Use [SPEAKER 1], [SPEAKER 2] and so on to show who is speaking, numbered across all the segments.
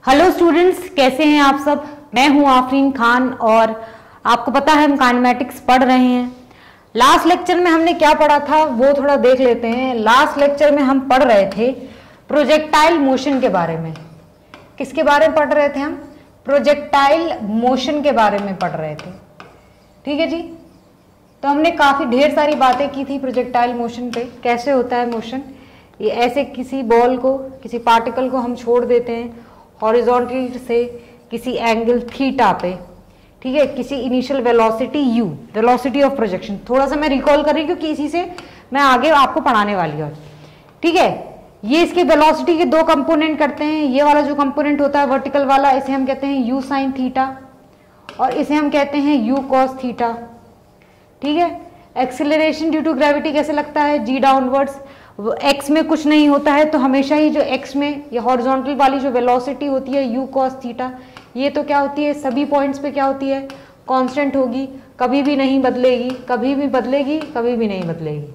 [SPEAKER 1] Hello students, कैसे हैं आप सब। मैं हूं आफरीन खान और आपको पता है हम काइनेमेटिक्स पढ़ रहे हैं। लास्ट लेक्चर में हमने क्या पढ़ा था वो थोड़ा देख लेते हैं। लास्ट लेक्चर में हम पढ़ रहे थे प्रोजेक्टाइल मोशन के बारे में। किसके बारे में पढ़ रहे थे हम? प्रोजेक्टाइल मोशन के बारे में पढ़ रहे थे। ठीक है जी। तो हमने काफी ढेर सारी बातें की थी प्रोजेक्टाइल मोशन पे। कैसे होता है मोशन, ये ऐसे किसी बॉल को, किसी पार्टिकल को हम छोड़ देते हैं हॉरिजॉन्टल से किसी एंगल थीटा पे, ठीक है, किसी initial velocity u, velocity of projection. थोड़ा सा मैं रिकॉल कर रही हूँ क्योंकि इसी से मैं आगे आपको पढ़ाने वाली हूँ। ठीक है, ये इसके वेलोसिटी के दो कंपोनेंट करते हैं। ये वाला जो कंपोनेंट होता है वर्टिकल वाला, इसे हम कहते हैं u साइन थीटा और इसे हम कहते हैं u कॉस थीटा। ठीक है, एक्सेलरेशन ड्यू टू ग्रेविटी कैसे लगता है? g downwards. x में कुछ नहीं होता है तो हमेशा ही जो x में ये हॉरिजॉन्टल वाली जो वेलोसिटी होती है u cos थीटा, ये तो क्या होती है सभी पॉइंट्स पे क्या होती है? कांस्टेंट होगी, कभी भी नहीं बदलेगी, कभी भी बदलेगी, कभी भी नहीं बदलेगी।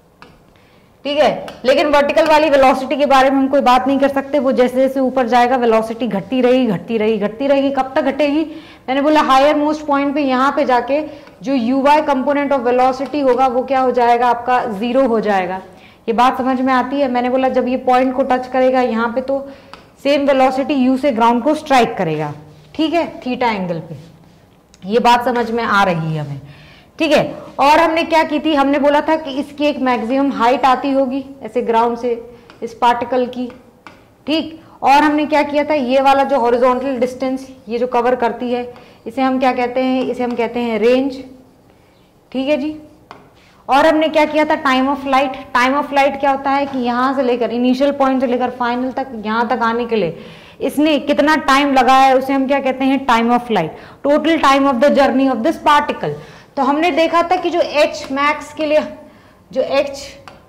[SPEAKER 1] ठीक है, लेकिन वर्टिकल वाली वेलोसिटी के बारे में हम कोई बात नहीं कर सकते। वो जैसे जैसे ऊपर जाएगा वेलोसिटी घटती रहेगी, घटती रहेगी, घटती रहेगी। कब तक घटेगी? मैंने बोला हायर मोस्ट पॉइंट पे यहाँ पे जाके जो uy कंपोनेंट ऑफ वेलोसिटी होगा वो क्या हो जाएगा? आपका 0 हो जाएगा। ये बात समझ में आती है? मैंने बोला जब ये पॉइंट को टच करेगा यहाँ पे तो सेम वेलोसिटी u से ग्राउंड को स्ट्राइक करेगा। ठीक है, थीटा एंगल पे। ये बात समझ में आ रही है हमें। ठीक है, और हमने क्या की थी? हमने बोला था कि इसकी एक मैक्सिमम हाइट आती होगी ऐसे ग्राउंड से इस पार्टिकल की। ठीक, और हमने क्या किया था? ये वाला जो हॉरिजॉन्टल डिस्टेंस ये जो कवर करती है इसे हम क्या कहते हैं? इसे हम कहते हैं रेंज। ठीक है जी। और हमने क्या किया था? Time of flight. Time of flight क्या होता है कि यहाँ से लेकर इनिशियल पॉइंट से लेकर फाइनल तक, यहाँ तक आने के लिए इसने कितना टाइम लगाया है उसे हम क्या कहते हैं? Time of flight, total time of the journey of this particle. तो हमने देखा था कि जो h मैक्स के लिए, जो h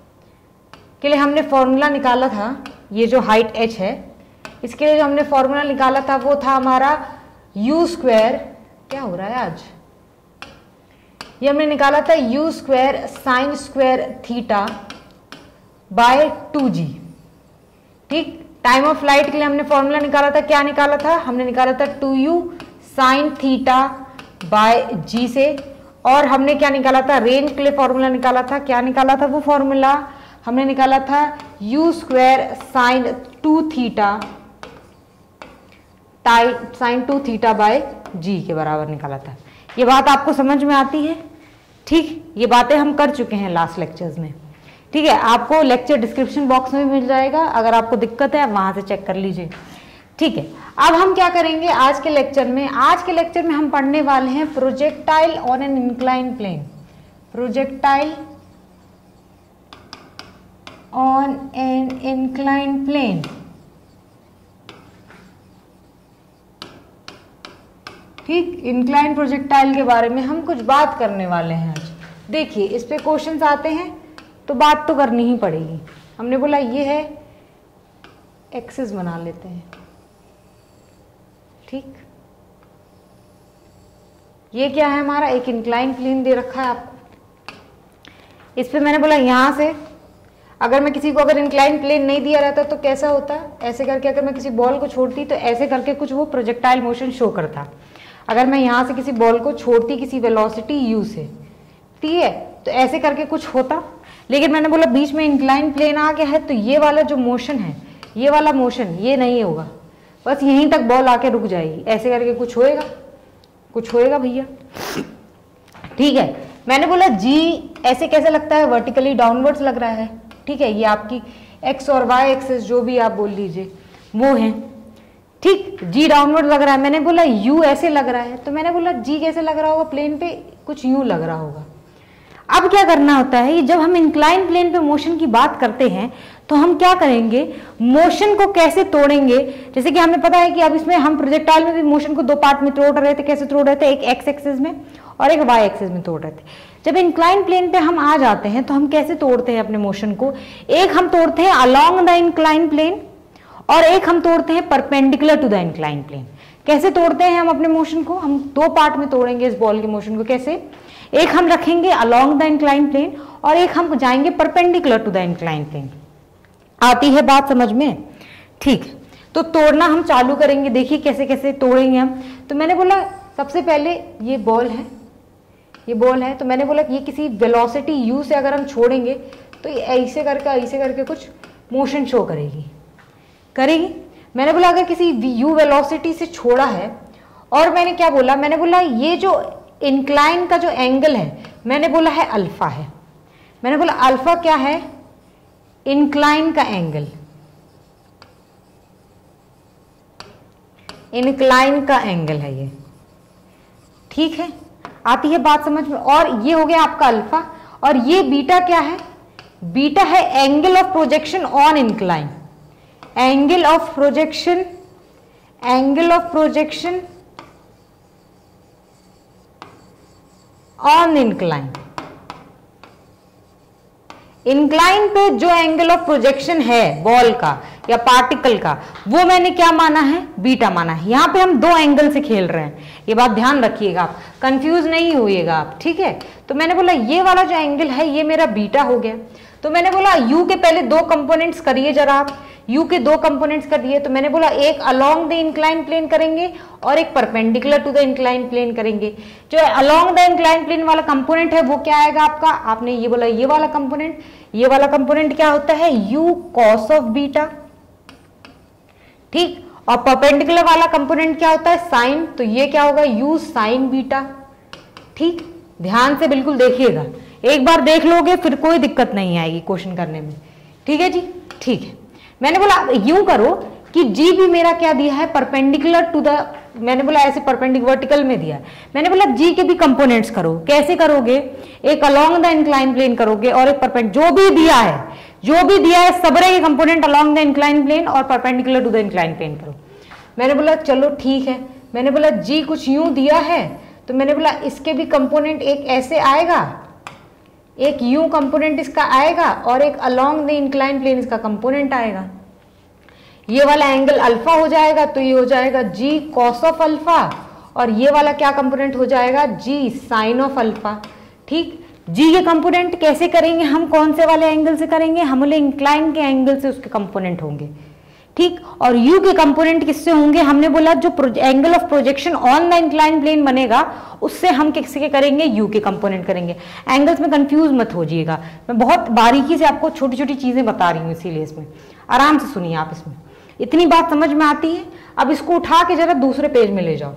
[SPEAKER 1] के लिए हमने फॉर्मूला निकाला था, ये जो हाइट h है इसके लिए जो हमने फॉर्मूला निकाला था वो था हमारा u स्क्वायर। क्या हो रहा है आज? ये हमने निकाला था u square sine square theta by 2g। ठीक, टाइम ऑफ फ्लाइट के लिए हमने फॉर्मूला निकाला था। क्या निकाला था? हमने निकाला था 2u sine theta by g से। और हमने क्या निकाला था? रेंज के लिए फॉर्मूला निकाला था। क्या निकाला था वो फॉर्मूला? हमने निकाला था u square sine 2 theta sine 2 theta by g के बराबर निकाला था। ये बात आपको समझ में आती है? ठीक, ये बातें हम कर चुके हैं लास्ट लेक्चर्स में। ठीक है, आपको लेक्चर डिस्क्रिप्शन बॉक्स में भी मिल जाएगा, अगर आपको दिक्कत है वहां से चेक कर लीजिए। ठीक है, अब हम क्या करेंगे आज के लेक्चर में? आज के लेक्चर में हम पढ़ने वाले हैं projectile on an incline plane. Projectile on an incline plane. ठीक, इंक्लाइन प्रोजेक्टाइल के बारे में हम कुछ बात करने वाले हैं आज। देखिए, इस पे क्वेश्चंस आते हैं तो बात तो करनी ही पड़ेगी। हमने बोला ये है, एक्सिस बना लेते हैं। ठीक, ये क्या है? हमारा एक इंक्लाइन प्लेन दे रखा है आपको। इस पे मैंने बोला यहां से अगर मैं किसी को, अगर इंक्लाइन प्लेन नहीं दिया रहता तो कैसा होता? ऐसे करके अगर मैं किसी बॉल को छोड़ती तो ऐसे करके कुछ वो प्रोजेक्टाइल मोशन शो करता। अगर मैं यहाँ से किसी बॉल को छोड़ती किसी वेलोसिटी u से, ठीक है, तो ऐसे करके कुछ होता। लेकिन मैंने बोला बीच में इंक्लाइन प्लेन आ गया है तो ये वाला जो मोशन है, ये वाला मोशन ये नहीं होगा, बस यहीं तक बॉल आके रुक जाएगी। ऐसे करके कुछ होएगा? कुछ होएगा भैया? ठीक है, मैंने बोला g ऐसे कैसे लगता है? वर्टिकली डाउनवर्ड्स लग रहा है। ठीक है, ये आपकी x और y एक्सिस जो भी आप बोल लीजिए वो है। ठीक, g डाउनवर्ड लग रहा है। मैंने बोला u ऐसे लग रहा है, तो मैंने बोला g कैसे लग रहा होगा? प्लेन पे कुछ यूं लग रहा होगा। अब क्या करना होता है, जब हम इंक्लाइन प्लेन पे मोशन की बात करते हैं तो हम क्या करेंगे? मोशन को कैसे तोड़ेंगे? जैसे कि हमें पता है कि अब इसमें हम प्रोजेक्टाइल में भी मोशन को दो पार्ट में तोड़ रहे थे। कैसे तोड़ रहे थे? एक एक्स एक्सिस में और एक वाई एक्सिस में तोड़ रहे थे। जब इंक्लाइन प्लेन पे हम आ जाते हैं तो हम कैसे तोड़ते हैं अपने मोशन को? एक हम तोड़ते हैं अलोंग द इंक्लाइन प्लेन और एक हम तोड़ते हैं perpendicular to the incline plane. कैसे तोड़ते हैं हम अपने मोशन को? हम दो पार्ट में तोड़ेंगे इस बॉल के मोशन को। कैसे? एक हम रखेंगे अलोंग द इंक्लाइन प्लेन और एक हम जाएंगे perpendicular to the incline plane. आती है बात समझ में? ठीक, तो तोड़ना हम चालू करेंगे, देखिए कैसे कैसे तोड़ेंगे हम। तो मैंने बोला सबसे पहले ये बॉल है, ये बॉल है, तो मैंने बोला कि ये किसी वेलोसिटी u से अगर हम छोड़ेंगे तो ये ऐसे करके कुछ मोशन शो करेगी। मैंने बोला अगर किसी u वेलोसिटी से छोड़ा है, और मैंने क्या बोला, मैंने बोला ये जो इंक्लाइन का जो एंगल है मैंने बोला है अल्फा है। मैंने बोला अल्फा क्या है, इंक्लाइन का एंगल, इंक्लाइन का एंगल है ये, ठीक है, आती है बात समझ में। और ये हो गया आपका अल्फा, और ये बीटा क्या है, बीटा है angle of projection on incline, angle of projection, angle of projection on incline. Incline पे जो एंगल ऑफ प्रोजेक्शन है बॉल का या पार्टिकल का, वो मैंने क्या माना है, बीटा माना है। यहां पे हम दो एंगल से खेल रहे हैं, ये बात ध्यान रखिएगा, आप कंफ्यूज नहीं होइएगा आप, ठीक है। तो मैंने बोला ये वाला जो एंगल है ये मेरा बीटा हो गया। तो मैंने बोला u के पहले दो कंपोनेंट्स करिए जरा आप, u के दो कंपोनेंट्स कर दिए। तो मैंने बोला एक अलोंग द इंक्लाइन प्लेन करेंगे और एक perpendicular to the incline plane करेंगे। जो अलोंग द इंक्लाइन प्लेन वाला कंपोनेंट है वो क्या आएगा आपका, आपने ये बोला ये वाला कंपोनेंट, ये वाला कंपोनेंट क्या होता है u cos ऑफ बीटा, ठीक। और परपेंडिकुलर वाला कंपोनेंट क्या होता है साइन, तो ये क्या होगा u साइन बीटा, ठीक। ध्यान से बिल्कुल देखिएगा, एक बार देख लोगे फिर कोई दिक्कत नहीं आएगी क्वेश्चन करने में, ठीक है जी, ठीक है। मैंने बोला यूं करो कि जी भी मेरा क्या दिया है परपेंडिकुलर टू द, मैंने बोला ऐसे परपेंडिकुलर वर्टिकल में दिया है। मैंने बोला जी के भी कंपोनेंट्स करो, कैसे करोगे, एक अलोंग द इंक्लाइन प्लेन करोगे और एक परपेंडिकुलर, जो भी दिया है सबरे के component along the incline plane और perpendicular to the incline plane करो। मैंने बोला चलो ठीक है। मैंने बोला जी कुछ यूं दिया है, तो मैंने बोला इसके भी कंपोनेंट एक ऐसे आएगा, एक यूं कंपोनेंट इसका आएगा और एक अलोंग द इंक्लाइन प्लेन इसका कंपोनेंट आएगा। ये वाला एंगल अल्फा हो जाएगा, तो ये हो जाएगा जी कॉस ऑफ अल्फा, और ये वाला क्या कंपोनेंट हो जाएगा जी साइन ऑफ अल्फा, ठीक। जी के कंपोनेंट कैसे करेंगे हम, कौन से वाले एंगल से करेंगे, हम बोले इंक्लाइन के एंगल से उसके कंपोनेंट होंगे, ठीक। और u के कंपोनेंट किससे होंगे, हमने बोला जो angle of projection on the incline plane बनेगा उससे हम किसके करेंगे, u के कंपोनेंट करेंगे। एंगल्स में कंफ्यूज मत होजिएगा, मैं बहुत बारीकी से आपको छोटी छोटी चीजें बता रही हूँ, इसीलिए इसमें आराम से सुनिए आप, इसमें इतनी बात समझ में आती है। अब इसको उठा के जरा दूसरे पेज में ले जाओ,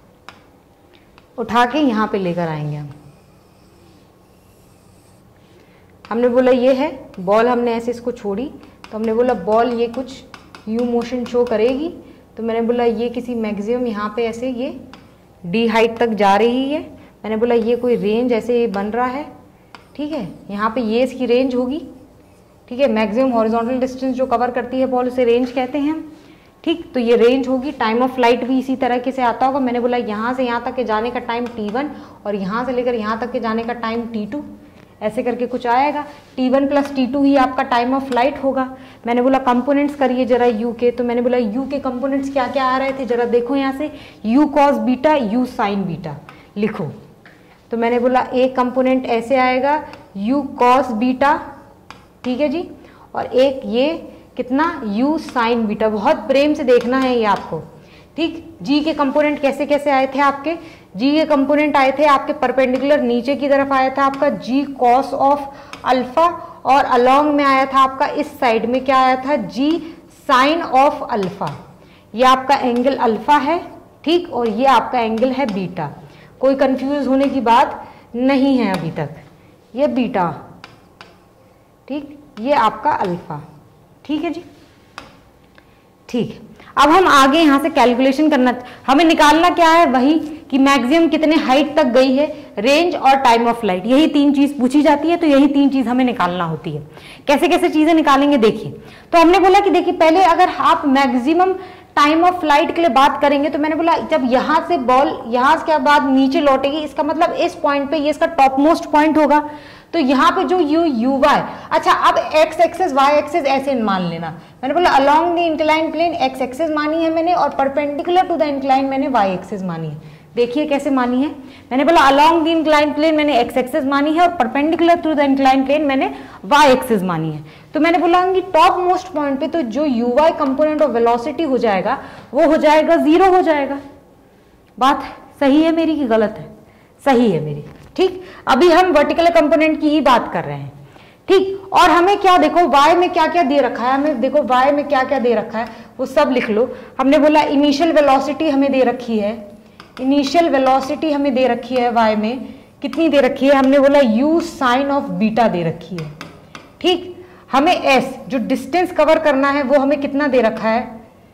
[SPEAKER 1] उठा के यहाँ पे लेकर आएंगे हम। हमने बोला ये है बॉल, हमने ऐसे इसको छोड़ी, तो हमने बोला बॉल ये कुछ यू मोशन शो करेगी, तो मैंने बोला ये किसी मैक्सिमम यहाँ पे ऐसे ये डी हाइट तक जा रही है। मैंने बोला ये कोई रेंज ऐसे बन रहा है, ठीक है, यहाँ पे ये इसकी रेंज होगी, ठीक है। मैक्सिमम हॉरिजॉन्टल डिस्टेंस जो कवर करती है बॉल उसे रेंज कहते हैं हम, ठीक। तो ये रेंज होगी। टाइम ऑफ फ्लाइट भी इसी तरह के से आता होगा। मैंने बोला यहाँ से यहाँ तक के जाने का टाइम t1 और यहाँ से लेकर यहाँ तक के जाने का टाइम t2, ऐसे करके कुछ आएगा। t1 प्लस t2 ही आपका टाइम ऑफ फ्लाइट होगा। मैंने बोला कंपोनेंट्स करिए जरा u के, तो मैंने बोला u के कंपोनेंट्स क्या क्या आ रहे थे जरा देखो यहाँ से, u cos beta, u sine beta लिखो। तो मैंने बोला एक कंपोनेंट ऐसे आएगा u कॉस बीटा, ठीक है जी, और एक ये कितना u साइन बीटा। बहुत प्रेम से देखना है ये आपको, ठीक। g के कंपोनेंट कैसे कैसे आए थे आपके, g के कंपोनेंट आए थे आपके परपेंडिकुलर नीचे की तरफ आया था आपका g कॉस ऑफ अल्फा, और अलोंग में आया था आपका इस साइड में क्या आया था g साइन ऑफ अल्फा। ये आपका एंगल अल्फा है, ठीक, और ये आपका एंगल है बीटा। कोई कंफ्यूज होने की बात नहीं है अभी तक, ये बीटा, ठीक, ये आपका अल्फा, ठीक है जी, ठीक। अब हम आगे यहाँ से कैलकुलेशन करना, हमें निकालना क्या है, वही कि मैक्सिमम कितने हाइट तक गई है, रेंज और टाइम ऑफ फ्लाइट, यही तीन चीज पूछी जाती है, तो यही तीन चीज हमें निकालना होती है। कैसे कैसे चीजें निकालेंगे देखिए। तो हमने बोला कि देखिए पहले अगर आप मैक्सिमम टाइम ऑफ फ्लाइट के लिए बात करेंगे, तो मैंने बोला जब यहाँ से बॉल यहाँ के बाद नीचे लौटेगी, इसका मतलब इस पॉइंट पे ये इसका टॉप मोस्ट पॉइंट होगा, तो यहाँ पे जो यू वाई, अच्छा अब एक्स एक्सेस वाई एक्सेस ऐसे मान लेना। मैंने बोला along the incline plane x axis मानी है मैंने, और परपेंडिकुलर टू द इंक्लाइन मैंने वाई एक्सेस मानी है। देखिए कैसे मानी है, मैंने बोला अलोंग द इंक्लाइन प्लेन मैंने एक्स एक्सिस मानी है और perpendicular through the incline plane मैंने वाई एक्सिस मानी है। तो मैंने बोला कि टॉप मोस्ट पॉइंट पे तो जो u y component of velocity हो जाएगा वो हो जाएगा 0 हो जाएगा। बात सही है मेरी कि गलत है? सही है मेरी। ठीक, अभी हम वर्टिकल कंपोनेंट की ही बात कर रहे हैं। ठीक, और हमें क्या देखो y में क्या क्या दे रखा है, हमें देखो y में क्या क्या दे रखा है वो सब लिख लो। हमने बोला इनिशियल वेलोसिटी हमें दे रखी है, इनिशियल वेलोसिटी हमें दे रखी है y में, कितनी दे रखी है? हमने बोला u साइन ऑफ बीटा दे रखी है। ठीक, हमें s जो डिस्टेंस कवर करना है वो हमें कितना दे रखा है?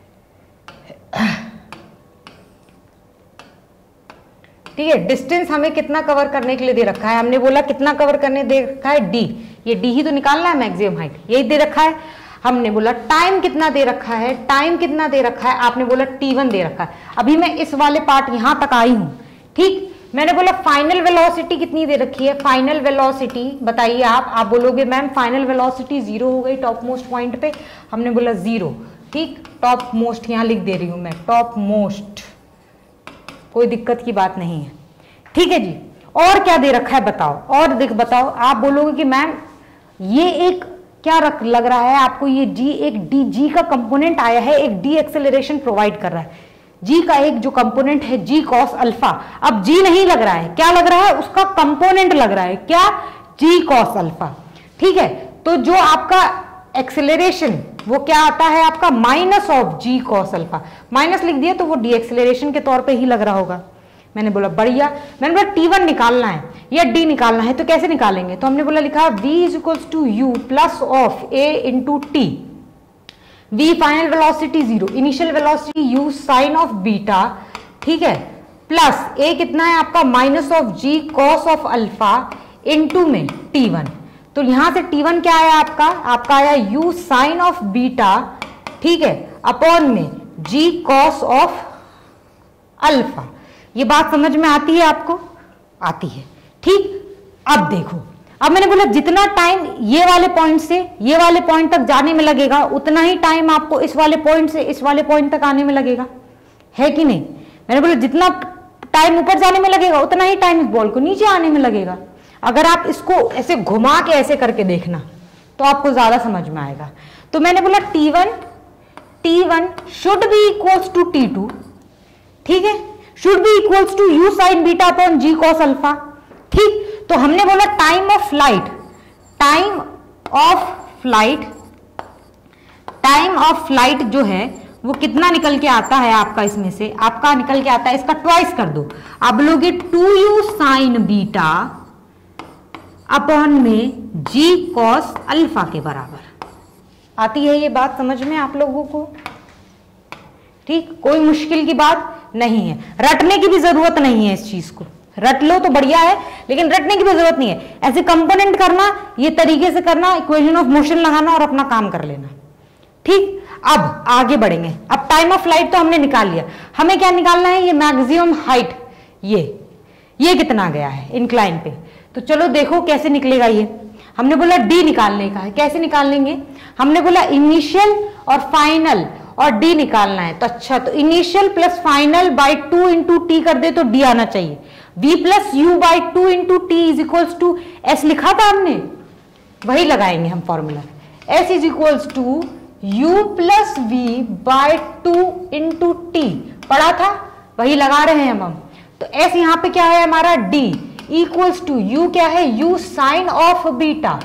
[SPEAKER 1] ठीक है, डिस्टेंस हमें कितना कवर करने के लिए दे रखा है? हमने बोला कितना कवर करने दे रखा है? d, ये d ही तो निकालना है, मैक्सिमम हाइट यही दे रखा है। हमने बोला टाइम कितना दे रखा है? टाइम कितना दे रखा है? आपने बोला t1 दे रखा है। अभी मैं इस वाले पार्ट यहां तक आई हूं। ठीक, मैंने बोला फाइनल वेलोसिटी कितनी दे रखी है? फाइनल वेलोसिटी बताइए आप बोलोगे मैम फाइनल वेलोसिटी 0 हो गई टॉप मोस्ट पॉइंट पे। हमने बोला 0। ठीक, टॉप मोस्ट यहां लिख दे रही हूं मैं, टॉप मोस्ट, कोई दिक्कत की बात नहीं है। ठीक है जी, और क्या दे रखा है बताओ? और बताओ, आप बोलोगे कि मैम ये एक क्या लग रहा है आपको, ये जी एक डी जी का कंपोनेंट आया है, एक डी एक्सेलरेशन प्रोवाइड कर रहा है। जी का एक जो कंपोनेंट है जी कॉस अल्फा, अब जी नहीं लग रहा है, क्या लग रहा है? उसका कंपोनेंट लग रहा है, क्या? G cos alpha. ठीक है, तो जो आपका एक्सेलरेशन वो क्या आता है आपका? Minus of g cos alpha. Minus लिख दिया तो वो डी एक्सेलरेशन के तौर पे ही लग रहा होगा। मैंने बोला बढ़िया। मैंने बोला t1 निकालना है या d निकालना है, तो कैसे निकालेंगे? तो हमने बोला लिखा v is equals to u plus of a into t. v final velocity 0, initial velocity u sine of beta, ठीक है, प्लस a कितना है आपका? Minus of g cos of alpha into में t1। तो यहां से t1 क्या आया आपका? आपका आया u साइन ऑफ बीटा, ठीक है, अपॉन में g कॉस ऑफ अल्फा। ये बात समझ में आती है आपको? आती है। ठीक, अब देखो, अब मैंने बोला जितना टाइम ये वाले पॉइंट से ये वाले पॉइंट तक जाने में लगेगा उतना ही टाइम आपको इस वाले पॉइंट से इस वाले पॉइंट तक आने में लगेगा, है कि नहीं? मैंने बोला जितना टाइम ऊपर जाने में लगेगा उतना ही टाइम इस बॉल को नीचे आने में लगेगा। अगर आप इसको ऐसे घुमा के ऐसे करके देखना तो आपको ज्यादा समझ में आएगा। तो मैंने बोला T1 should be equals to T2, ठीक है, should be equals to u sine beta upon g cos alpha. ठीक, तो हमने बोला टाइम ऑफ फ्लाइट जो है वो कितना निकल के आता है आपका? इसमें से आपका निकल के आता है, इसका ट्वाइस कर दो, आप बोलोगे 2u साइन बीटा अपॉन में g कॉस अल्फा के बराबर। आती है ये बात समझ में आप लोगों को? ठीक, कोई मुश्किल की बात नहीं है, रटने की भी जरूरत नहीं है। इस चीज को रट लो तो बढ़िया है, लेकिन रटने की भी जरूरत नहीं है। ऐसे कंपोनेंट करना, ये तरीके से करना, इक्वेशन ऑफ मोशन लगाना और अपना काम कर लेना। ठीक, अब आगे बढ़ेंगे। अब टाइम ऑफ फ्लाइट तो हमने निकाल लिया, हमें क्या निकालना है? ये मैक्सिमम हाइट, ये कितना गया है इंक्लाइन पे। तो चलो देखो कैसे निकलेगा ये। हमने बोला डी निकालने का है, कैसे निकाल लेंगे? हमने बोला इनिशियल और फाइनल और डी निकालना है। तो अच्छा, तो initial plus final by 2 into t कर दे तो डी आना चाहिए। v plus u by 2 into t is equals to s लिखा था हमने, वही लगाएंगे हम formula. s is equals to u plus v by 2 into t पढ़ा था, वही लगा रहे हैं हम। तो s यहां पे क्या है हमारा? d इक्वल्स टू u क्या है? u sine of beta.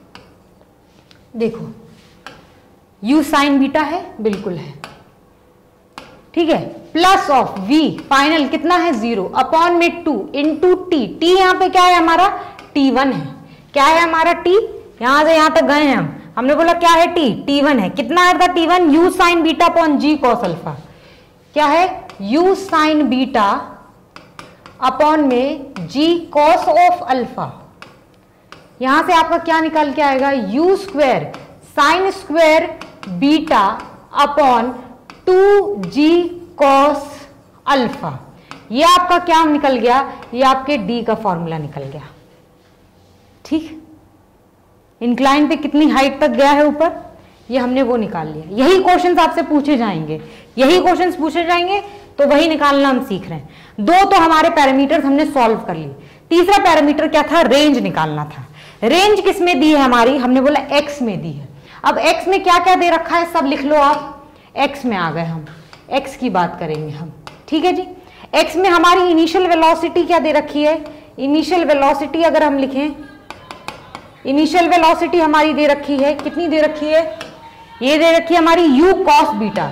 [SPEAKER 1] देखो u साइन बीटा है, बिल्कुल है, ठीक है, प्लस ऑफ v फाइनल कितना है? 0 अपॉन में 2 इंटू टी। टी यहां पे क्या है हमारा? t1 है। क्या है हमारा t? यहां से यहां तक गए हैं हम, हमने बोला क्या है t? t1 है। कितना आया था t1? u sine beta upon g cos alpha. क्या है? u साइन बीटा अपॉन में g कॉस ऑफ अल्फा। यहां से आपका क्या निकल के आएगा? u square sine square beta upon 2g cos alpha. ये आपका क्या निकल गया? ये आपके d का फॉर्मूला निकल गया। ठीक, इंक्लाइन पे कितनी हाइट तक गया है ऊपर, ये हमने वो निकाल लिया। यही क्वेश्चंस आपसे पूछे जाएंगे, यही क्वेश्चंस पूछे जाएंगे। तो वही निकालना हम सीख रहे हैं। दो तो हमारे पैरामीटर्स हमने सॉल्व कर लिए। तीसरा पैरामीटर क्या था? रेंज निकालना था। रेंज किस में दी है हमारी? हमने बोला एक्स में दी है। अब एक्स में क्या क्या दे रखा है सब लिख लो आप। एक्स में आ गए हम, एक्स की बात करेंगे हम, ठीक है जी। एक्स में हमारी इनिशियल वेलोसिटी क्या दे रखी है? इनिशियल वेलोसिटी अगर हम लिखें, इनिशियल वेलोसिटी हमारी दे रखी है, कितनी दे रखी है? ये दे रखी है हमारी u cos beta,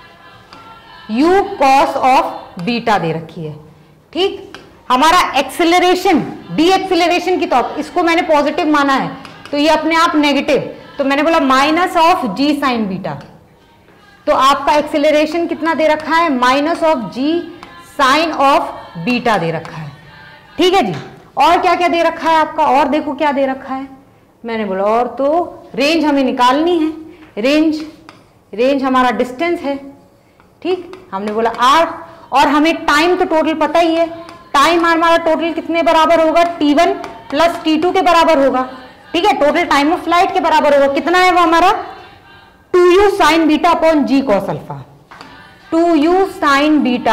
[SPEAKER 1] u cos of beta दे रखी है, ठीक। हमारा एक्सेलरेशन, डी एक्सेलरेशन की तो इसको मैंने पॉजिटिव माना है तो ये अपने आप नेगेटिव, तो मैंने बोला minus of g sine beta. तो आपका एक्सेलरेशन कितना दे रखा है? Minus of g sine of beta दे रखा है, ठीक है जी। और क्या क्या दे रखा है आपका? और देखो क्या दे रखा है, मैंने बोला और तो रेंज हमें निकालनी है। रेंज हमारा डिस्टेंस है, ठीक। हमने बोला आर, और हमें टाइम तो टोटल पता ही है। टाइम हमारा टोटल कितने बराबर होगा? T1 प्लस T2 के बराबर होगा, ठीक है। टोटल टाइम ऑफ फ्लाइट के बराबर होगा। कितना है वो हमारा? 2u sine beta upon g cos alpha. 2u sine beta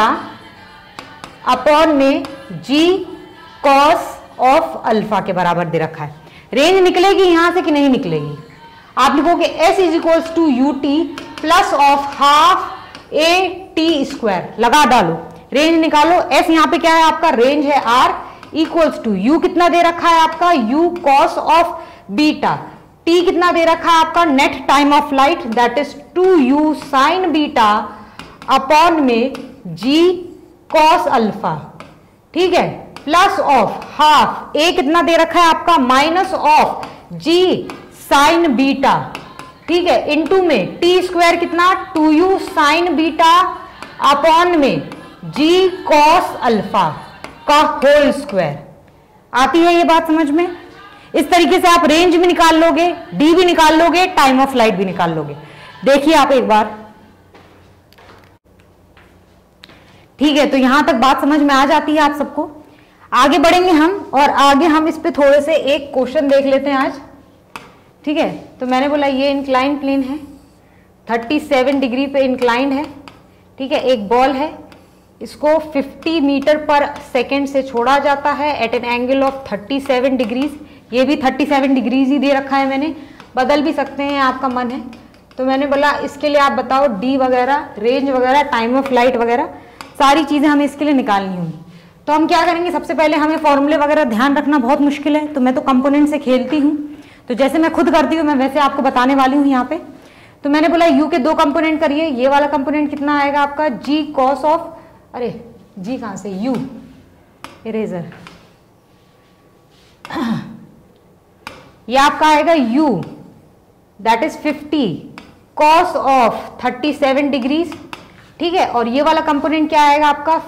[SPEAKER 1] upon में जी कॉस ऑफ अल्फा के बराबर दे रखा है। रेंज निकलेगी यहां से कि नहीं निकलेगी? आप लिखोगे s is equals to u t plus of half a t square, लगा डालो, रेंज निकालो। s यहाँ पे क्या है आपका? रेंज है r इक्वल्स टू u कितना दे रखा है आपका? u cos of beta. t कितना दे रखा है आपका? Net time of flight that is 2u sine beta upon में g cos अल्फा, ठीक है, प्लस ऑफ हाफ a कितना दे रखा है आपका? Minus of g sine beta, ठीक है, इनटू में t स्क्वायर कितना? 2u साइन बीटा अपॉन में g cos अल्फा का होल स्क्वायर। आती है ये बात समझ में? इस तरीके से आप रेंज भी निकाल लोगे, d भी निकाल लोगे, टाइम ऑफ फ्लाइट भी निकाल लोगे। देखिए आप एक बार, ठीक है। तो यहां तक बात समझ में आ जाती है आप सबको। आगे बढ़ेंगे हम, और आगे हम इस पे थोड़े से एक क्वेश्चन देख लेते हैं आज, ठीक है। तो मैंने बोला ये इंक्लाइन प्लेन है, 37 डिग्री पे इंक्लाइंड है, ठीक है। एक बॉल है, इसको 50 मीटर पर सेकेंड से छोड़ा जाता है at an angle of 37 degrees. ये भी 37 डिग्रीज ही दे रखा है, मैंने बदल भी सकते हैं, आपका मन है। तो मैंने बोला इसके लिए आप बताओ डी वगैरह, रेंज वगैरह, टाइम ऑफ फ्लाइट वगैरह सारी चीजें हमें इसके लिए निकालनी होंगी। तो हम क्या करेंगे? सबसे पहले हमें फॉर्मूले वगैरह ध्यान रखना बहुत मुश्किल है, तो मैं तो कंपोनेंट से खेलती हूँ, तो जैसे मैं खुद करती हूँ मैं वैसे आपको बताने वाली हूँ यहाँ पे। तो मैंने बोला u के दो कंपोनेंट करिए। ये वाला कंपोनेंट कितना आएगा आपका? g cos ऑफ, अरे g कहाँ से? u, इरेजर, ये आपका आएगा u that is 50 cos of 37 degrees, ठीक है। और ये वाला कंपोनेंट क्या आएगा आपका?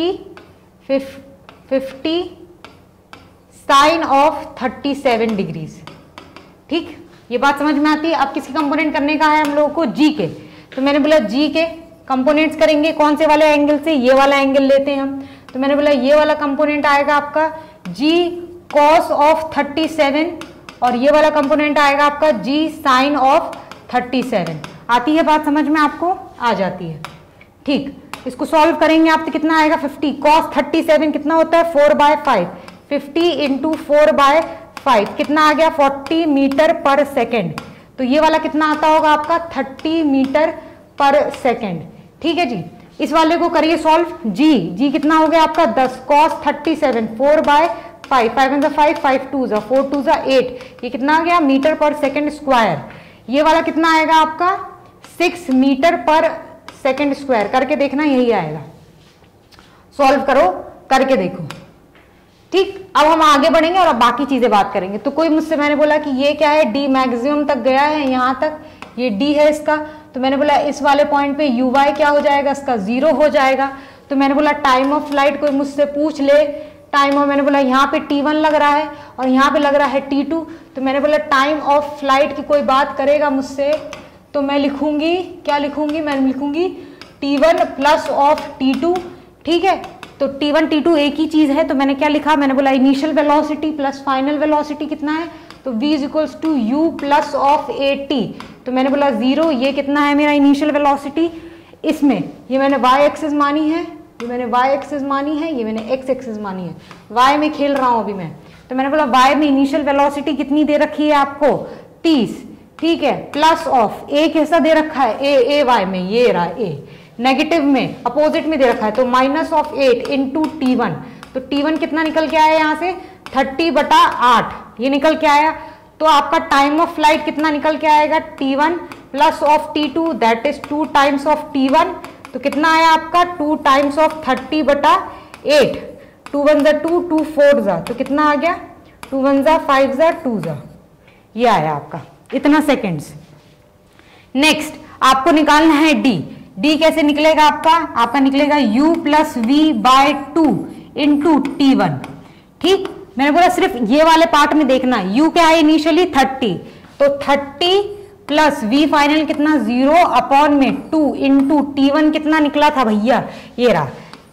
[SPEAKER 1] 50 साइन ऑफ 37 डिग्रीज, ठीक। ये बात समझ में आती है? अब किसी कंपोनेंट करने का है हम लोगों को? जी के। तो मैंने बोला जी के कंपोनेंट्स करेंगे कौन से वाले एंगल से? ये वाला एंगल लेते हैं हम। तो मैंने बोला ये वाला कंपोनेंट आएगा आपका जी कॉस ऑफ 37, और ये वाला कंपोनेंट आएगा आपका जी साइन ऑफ 37। आती है बात समझ में? आपको आ जाती है, ठीक। इसको सॉल्व करेंगे आप तो कितना आएगा? 50 cos 37 कितना होता है? 4/5, 50 इंटू 4/5 कितना आ गया? 40 मीटर पर सेकेंड। तो ये वाला कितना आता होगा आपका? 30 मीटर पर सेकेंड, ठीक है जी। इस वाले को करिए सॉल्व। जी कितना हो गया आपका? 10 cos 37 4/5, 5 × 5, 5 × 2 4 × 2 8, ये कितना आ गया? Metre per second square. ये वाला कितना आएगा आपका? 6 मीटर पर सेकेंड स्क्वायर। करके देखना, यही आएगा। सॉल्व करो, करके देखो, ठीक। अब हम आगे बढ़ेंगे और अब बाकी चीजें बात करेंगे। तो कोई मुझसे, मैंने बोला कि ये क्या है? डी मैक्सिमम तक गया है, यहां तक ये डी है इसका। तो मैंने बोला इस वाले पॉइंट पे यू वाई क्या हो जाएगा? इसका 0 हो जाएगा। तो मैंने बोला टाइम ऑफ फ्लाइट कोई मुझसे पूछ ले, टाइम ऑफ, मैंने बोला यहाँ पे T1 लग रहा है और यहाँ पे लग रहा है T2। तो मैंने बोला टाइम ऑफ फ्लाइट की कोई बात करेगा मुझसे तो मैं लिखूंगी, क्या लिखूंगी? मैं लिखूंगी T1 प्लस ऑफ T2, ठीक है। तो T1 T2 एक ही चीज है, तो मैंने क्या लिखा? मैंने बोला initial velocity plus final velocity कितना है? तो v is equals to u plus of at। तो मैंने बोला 0, ये कितना है मेरा इनिशियल वेलोसिटी? इसमें ये मैंने y एक्सिस मानी है ये मैंने y एक्सिस मानी है, ये मैंने x एक्सिस मानी है, y में खेल रहा हूं अभी मैं। तो मैंने बोला y में इनिशियल वेलोसिटी कितनी दे रखी है आपको 30, ठीक है, प्लस ऑफ a कैसा दे रखा है a y में, ये रहा a, नेगेटिव में अपोजिट में दे रखा है, तो माइनस ऑफ 8 इंटू T1, तो T1 कितना निकल के आया यहाँ से 30/8, ये निकल के आया। तो आपका टाइम ऑफ फ्लाइट कितना निकल के आएगा T1 plus of T2 that is 2 times of T1, तो कितना आया आपका 2 टाइम्स ऑफ 30/8, 2 1 जा 2, 2 4 जा, तो कितना आ गया 2 1 जा 5 जा 2 जा, ये आया आपका इतना सेकेंड्स। नेक्स्ट आपको निकालना है डी कैसे निकलेगा आपका निकलेगा u plus v by 2 into T1, ठीक। मैंने बोला सिर्फ ये वाले पार्ट में देखना, u क्या है इनिशियली 30, तो 30 प्लस v फाइनल कितना 0/2 इंटू T1 कितना निकला था भैया, ये रहा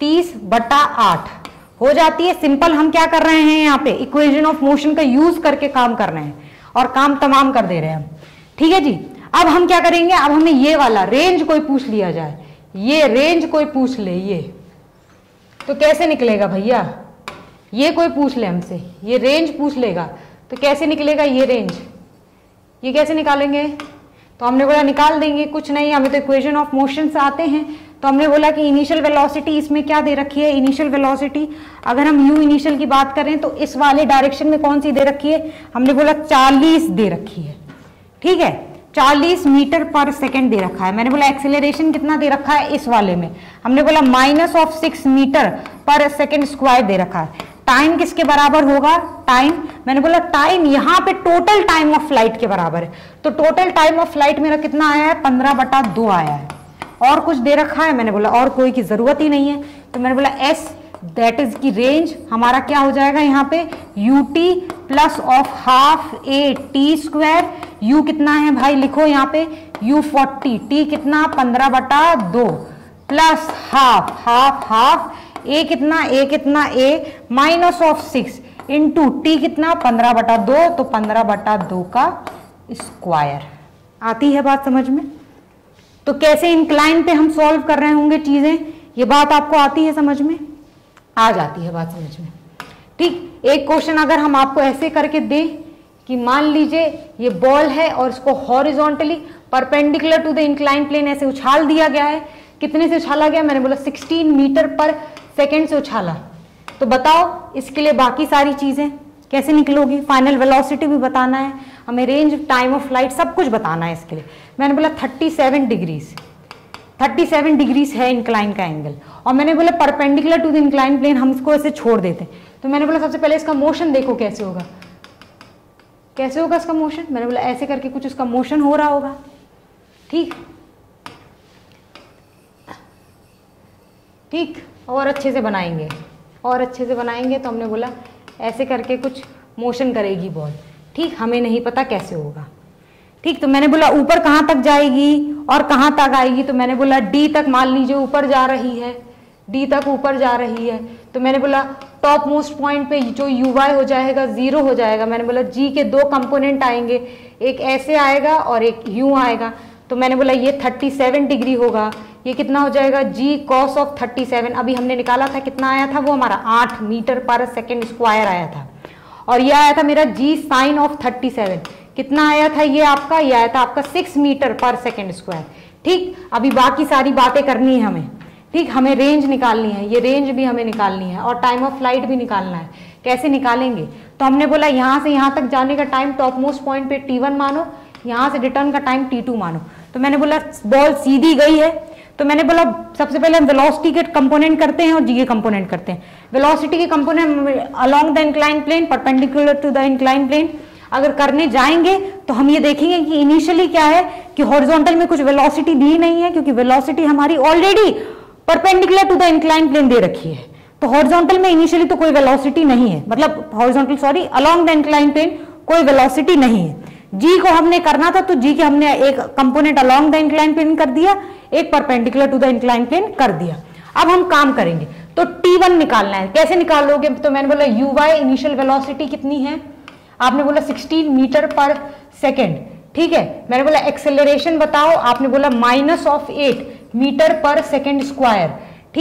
[SPEAKER 1] 30/8 हो जाती है। सिंपल हम क्या कर रहे हैं यहाँ पे इक्वेशन ऑफ मोशन का यूज करके काम कर रहे हैं और काम तमाम कर दे रहे हैं हम, ठीक है जी। अब हम क्या करेंगे, अब हमें ये वाला रेंज कोई पूछ लिया जाए, ये रेंज कोई पूछ ले, ये तो कैसे निकलेगा भैया, ये कोई पूछ ले हमसे, ये रेंज पूछ लेगा तो कैसे निकलेगा ये रेंज, ये कैसे निकालेंगे। तो हमने बोला निकाल देंगे, कुछ नहीं, हमें तो इक्वेशन ऑफ मोशन से आते हैं। तो हमने बोला कि इनिशियल वेलोसिटी इसमें क्या दे रखी है, इनिशियल वेलोसिटी अगर हम u इनिशियल की बात करें तो इस वाले डायरेक्शन में कौन सी दे रखी है, हमने बोला 40 दे रखी है, ठीक है, 40 मीटर पर सेकेंड दे रखा है। मैंने बोला एक्सेलरेशन कितना दे रखा है इस वाले में, हमने बोला -6 मीटर पर सेकेंड स्क्वायर दे रखा है। टाइम किसके बराबर होगा, टाइम मैंने बोला टाइम यहाँ पे टोटल टाइम ऑफ फ्लाइट के बराबर है, तो टोटल टाइम ऑफ फ्लाइट मेरा कितना आया है 15/2 आया है। और कुछ दे रखा है, मैंने बोला और कोई की जरूरत ही नहीं है, तो मैंने बोला s दैट इज की रेंज हमारा क्या हो जाएगा यहाँ पे ut plus of half a t square, u कितना है भाई लिखो यहाँ पे u 40, t कितना 15/2 प्लस हाफ a कितना a minus of 6 into t कितना 15/2, तो 15/2 का स्क्वायर। आती है बात समझ में। तो कैसे इंक्लाइन पे हम सॉल्व कर रहे होंगे चीजें, ये बात आपको आती है समझ में, आ जाती है बात समझ में, ठीक। एक क्वेश्चन अगर हम आपको ऐसे करके दें कि मान लीजिए ये बॉल है और इसको horizontally perpendicular to the incline plane ऐसे उछाल दिया गया है, कितने से उछाला गया, मैंने बोला 16 मीटर पर सेकेंड से उछाला। तो बताओ इसके लिए बाकी सारी चीजें कैसे निकलोगी, फाइनल वेलोसिटी भी बताना है हमें, रेंज टाइम ऑफ फ्लाइट सब कुछ बताना है इसके लिए। मैंने बोला 37 डिग्रीज है इंक्लाइन का एंगल, और मैंने बोला perpendicular to the incline plane हम इसको ऐसे छोड़ देते हैं। तो मैंने बोला सबसे पहले इसका मोशन देखो कैसे होगा इसका मोशन, मैंने बोला ऐसे करके कुछ इसका मोशन हो रहा होगा, ठीक, और अच्छे से बनाएंगे तो हमने बोला ऐसे करके कुछ मोशन करेगी बॉल, ठीक, हमें नहीं पता कैसे होगा, ठीक। तो मैंने बोला ऊपर कहाँ तक जाएगी और कहाँ तक आएगी, तो मैंने बोला डी तक मान लीजिए ऊपर जा रही है, तो मैंने बोला टॉप मोस्ट पॉइंट पे जो uy हो जाएगा 0 हो जाएगा। मैंने बोला g के 2 कंपोनेंट आएंगे, एक ऐसे आएगा और एक यूं आएगा, तो मैंने बोला ये 37 डिग्री होगा, ये कितना हो जाएगा g cos ऑफ 37, अभी हमने निकाला था कितना आया था वो हमारा 8 मीटर पर सेकेंड स्क्वायर आया था, और ये आया था मेरा g साइन ऑफ 37 कितना आया था, ये आया था आपका 6 मीटर पर सेकेंड स्क्वायर, ठीक। अभी बाकी सारी बातें करनी है हमें, ठीक, हमें रेंज निकालनी है, ये रेंज भी हमें निकालनी है और टाइम ऑफ फ्लाइट भी निकालना है। कैसे निकालेंगे, तो हमने बोला यहाँ से यहाँ तक जाने का टाइम टॉप मोस्ट पॉइंट पे t1 मानो, यहाँ से रिटर्न का टाइम t2 मानो। तो मैंने बोला बॉल सीधी गई है, तो मैंने बोला सबसे पहले हम वेलोसिटी के कंपोनेंट करते हैं और जी के कंपोनेंट करते हैं। वेलोसिटी के component along the incline plane perpendicular to the incline plane अगर करने जाएंगे तो हम ये देखेंगे कि इनिशियली क्या है कि हॉरिजॉन्टल में कुछ वेलोसिटी दी नहीं है, क्योंकि वेलोसिटी हमारी already perpendicular to the incline plane दे रखी है। तो हॉरिजॉन्टल में इनिशियली तो कोई वेलोसिटी नहीं है, मतलब horizontal sorry along the incline plane कोई वेलोसिटी नहीं है। जी को हमने करना था तो जी के हमने एक component along the incline plane कर दिया, एक perpendicular to the incline plane कर दिया। अब हम काम करेंगे तो T1 निकालना है। कैसे निकालोगे, तो मैंने बोला uy इनिशियल वेलोसिटी कितनी है, आपने बोला 16 मीटर पर सेकेंड, ठीक है। मैंने बोला एक्सेलरेशन बताओ, आपने बोला -8 मीटर पर सेकेंड स्क्वायर, ठीक है।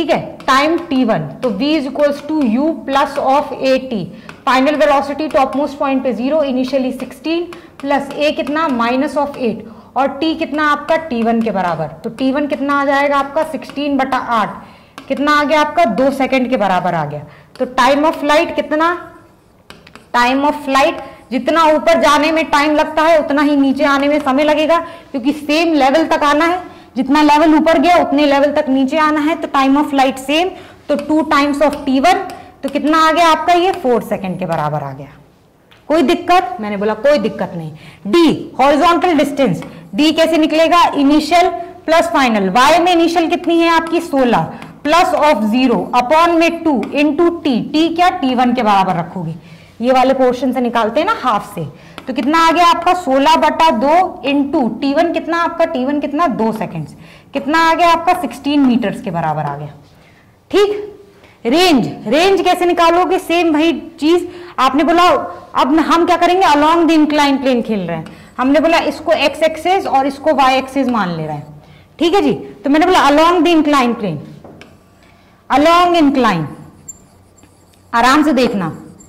[SPEAKER 1] टाइम t1, तो v is equals to u plus of at, final velocity top most point पे 0, इनिशियली 16 प्लस a कितना माइनस ऑफ 8, और t कितना आपका t1 के बराबर, तो t1 कितना आ जाएगा आपका 16/8, कितना आ गया आपका 2 सेकंड के बराबर आ गया। तो टाइम ऑफ फ्लाइट कितना, टाइम ऑफ फ्लाइट जितना ऊपर जाने में टाइम लगता है उतना ही नीचे आने में समय लगेगा, क्योंकि सेम लेवल तक आना है, जितना लेवल ऊपर गया उतने लेवल तक नीचे आना है, तो टाइम ऑफ फ्लाइट सेम, तो 2 टाइम्स ऑफ t1, तो कितना आ गया आपका ये 4 सेकंड के बराबर आ गया। कोई दिक्कत, मैंने बोला कोई दिक्कत नहीं। डी हॉरिजॉन्टल डिस्टेंस, डी कैसे निकलेगा, इनिशियल प्लस फाइनल, वाई में इनिशियल कितनी है आपकी 16 प्लस ऑफ 0 अपॉन में 2 इंटू टी, टी क्या t1 के बराबर रखोगे, ये वाले पोर्शन से निकालते हैं ना हाफ से, तो कितना आ गया आपका 16/2 इंटू t1 कितना आपका, t1 कितना 2 सेकेंड्स, कितना आ गया आपका 16 मीटर्स के बराबर आ गया। ठीक, रेंज, रेंज कैसे निकालोगे, सेम वही चीज आपने बोला। अब हम क्या करेंगे, अलोंग द इंक्लाइन प्लेन खेल रहे हैं, हमने बोला इसको x एक्सिस और इसको y एक्सिस मान ले रहे हैं, ठीक है जी। तो मैंने बोला along the incline plane, along incline, आराम से देखना,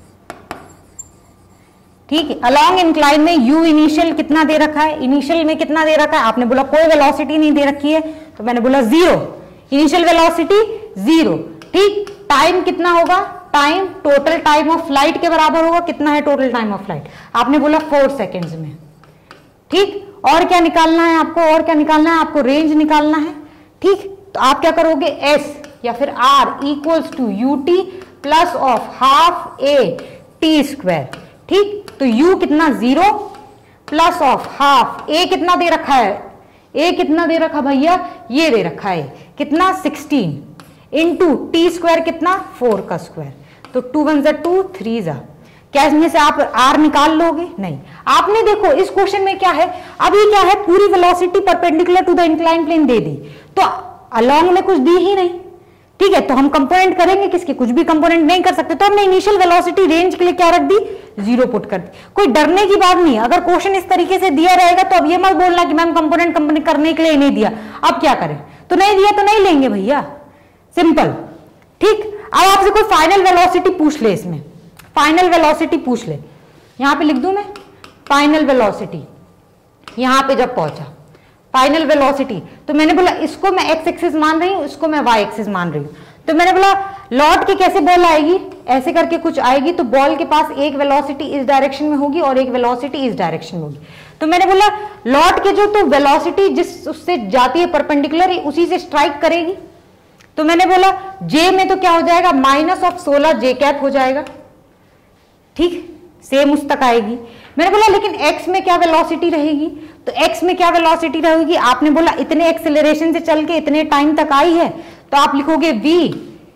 [SPEAKER 1] ठीक है। अलोंग इंक्लाइन में u इनिशियल कितना दे रखा है, इनिशियल में कितना दे रखा है, आपने बोला कोई वेलोसिटी नहीं दे रखी है, तो मैंने बोला 0, इनिशियल वेलोसिटी 0, ठीक। टाइम कितना होगा, time total time of flight के बराबर होगा, कितना है टोटल टाइम ऑफ फ्लाइट, आपने बोला 4 सेकेंड्स में, ठीक। और क्या निकालना है आपको, और क्या निकालना है आपको, रेंज निकालना है, ठीक। तो आप क्या करोगे, s या फिर r equals to ut plus of half a t square, ठीक। तो u कितना 0 प्लस ऑफ हाफ a कितना दे रखा है, a कितना दे रखा भैया, ये दे रखा है कितना 16 इंटू टी स्क्वायर कितना 4 का स्क्वायर, तो 2 1 जा 2 3 जा, क्या इसमें से आप r निकाल लोगे, नहीं। आपने देखो इस क्वेश्चन में क्या है, अभी क्या है, पूरी velocity perpendicular to the incline plane दे दी, तो अलोंग में कुछ दी ही नहीं, ठीक है। तो हम कंपोनेंट करेंगे किसके, कुछ भी कंपोनेंट नहीं कर सकते, तो हमने इनिशियल वेलोसिटी रेंज के लिए क्या रख दी, 0 पुट कर दी। कोई डरने की बात नहीं, अगर क्वेश्चन इस तरीके से दिया रहेगा तो अब ये मत बोलना कि मैम कंपोनेंट करने के लिए नहीं दिया, अब क्या करें, तो नहीं दिया तो नहीं लेंगे भैया, सिंपल, ठीक। अब आपसे कोई फाइनल वेलोसिटी पूछ ले, इसमें फाइनल वेलोसिटी पूछ ले, यहां पे लिख दूं मैं फाइनल वेलोसिटी, यहां पे जब पहुंचा फाइनल वेलोसिटी, तो मैंने बोला इसको मैं x एक्सिस मान रही हूं, इसको मैं y एक्सिस मान रही हूं, तो मैंने बोला लौट के कैसे बॉल आएगी, ऐसे करके कुछ आएगी, तो बॉल के पास एक वेलोसिटी इस डायरेक्शन में होगी और एक वेलोसिटी इस डायरेक्शन में होगी, तो मैंने बोला लौट के जो तो वेलोसिटी जिस उससे जाती है परपेंडिकुलर उसी से स्ट्राइक करेगी, तो मैंने बोला j में तो क्या हो जाएगा माइनस ऑफ 16 j कैप हो जाएगा, ठीक, सेम उस तक आएगी। मैंने बोला लेकिन x में क्या वेलोसिटी रहेगी, तो x में क्या वेलोसिटी रहेगी, आपने बोला इतने एक्सेलरेशन से चल के इतने टाइम तक आई है, तो आप लिखोगे v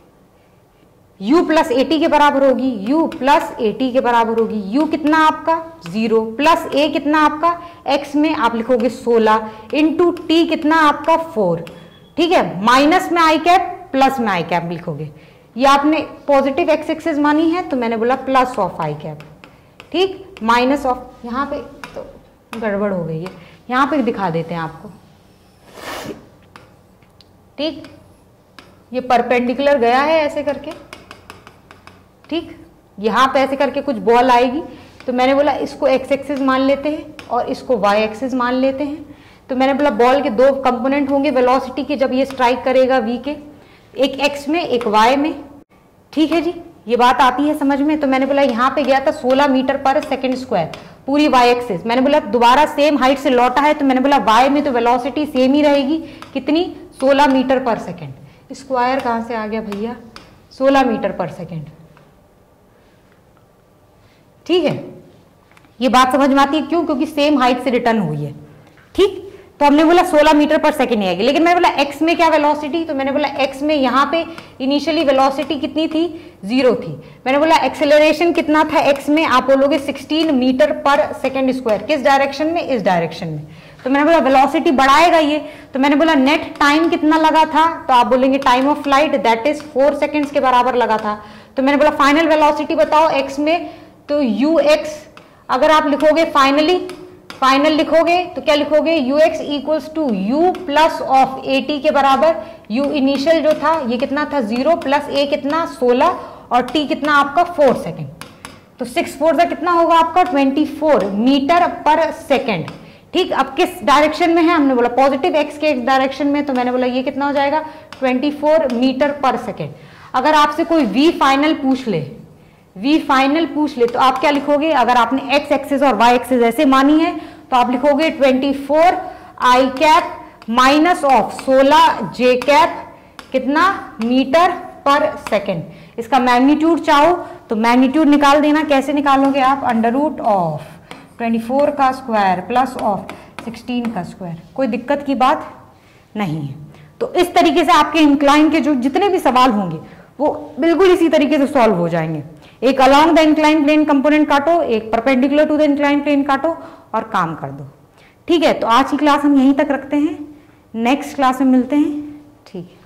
[SPEAKER 1] u प्लस at के बराबर होगी, u प्लस at के बराबर होगी, u कितना आपका 0 प्लस a कितना आपका x में आप लिखोगे 16 इंटू t कितना आपका 4, ठीक है। माइनस में आई कैप प्लस में आई कैप लिखोगे, ये आपने पॉजिटिव एक्स एक्सिस मानी है, तो मैंने बोला प्लस ऑफ आई कैप, ठीक, माइनस ऑफ, यहाँ पे तो गड़बड़ हो गई है, यहाँ पे दिखा देते हैं आपको, ठीक, ये परपेंडिकुलर गया है ऐसे करके, ठीक, यहाँ पे ऐसे करके कुछ बॉल आएगी, तो मैंने बोला इसको एक्स एक्सिस मान लेते हैं और इसको वाई एक्सिस मान लेते हैं, तो मैंने बोला बॉल के 2 कंपोनेंट होंगे वेलोसिटी के जब ये स्ट्राइक करेगा v के, एक x में एक y में, ठीक है जी, ये बात आती है समझ में। तो मैंने बोला यहाँ पे गया था 16 मीटर पर सेकंड स्क्वायर पूरी y एक्सिस, मैंने बोला दोबारा सेम हाइट से लौटा है, तो मैंने बोला y में तो वेलोसिटी सेम ही रहेगी, कितनी 16 मीटर पर सेकंड, स्क्वायर कहाँ से आ गया भैया 16 मीटर पर सेकंड, ठीक है। ये बात समझ में आती है क्यों, क्योंकि सेम हाइट से रिटर्न हुई है, ठीक। तो हमने बोला 16 मीटर पर सेकंड आएगी, लेकिन मैंने बोला x में क्या वेलोसिटी, तो मैंने बोला x में यहाँ पे इनिशियली वेलोसिटी कितनी थी 0 थी, मैंने बोला एक्सेलरेशन कितना था x में, आप बोलोगे 16 मीटर पर सेकंड स्क्वायर, किस डायरेक्शन में, इस डायरेक्शन में, तो मैंने बोला वेलोसिटी बढ़ाएगा ये, तो मैंने बोला नेट टाइम कितना लगा था, तो आप बोलेंगे time of flight that is 4 seconds के बराबर लगा था, तो मैंने बोला फाइनल वेलोसिटी बताओ x में, तो ux अगर आप लिखोगे फाइनली फाइनल लिखोगे तो क्या लिखोगे, ux equals to u plus of at के बराबर। u इनिशियल जो था ये कितना था 0 प्लस a कितना 16 और t कितना आपका 4 सेकेंड, तो 6 4 कितना होगा आपका 24 मीटर पर सेकेंड। ठीक, अब किस डायरेक्शन में है, हमने बोला पॉजिटिव x के डायरेक्शन में, तो मैंने बोला ये कितना हो जाएगा 24 मीटर पर सेकेंड। अगर आपसे कोई v फाइनल पूछ ले, तो आप क्या लिखोगे, अगर आपने x एक्सिस और y एक्सिस ऐसे मानी है तो आप लिखोगे 24 i cap minus of 16 j cap कितना मीटर पर सेकेंड। इसका मैग्नीट्यूड चाहो तो मैग्नीट्यूड निकाल देना, कैसे निकालोगे आप, अंडर रूट ऑफ 24 का स्क्वायर प्लस ऑफ 16 का स्क्वायर, कोई दिक्कत की बात नहीं है। तो इस तरीके से आपके इंक्लाइन के जो जितने भी सवाल होंगे वो बिल्कुल इसी तरीके से सॉल्व हो जाएंगे। एक along the incline plane component काटो, एक perpendicular to the incline plane काटो और काम कर दो। ठीक है, तो आज की क्लास हम यहीं तक रखते हैं, नेक्स्ट क्लास में मिलते हैं। ठीक है।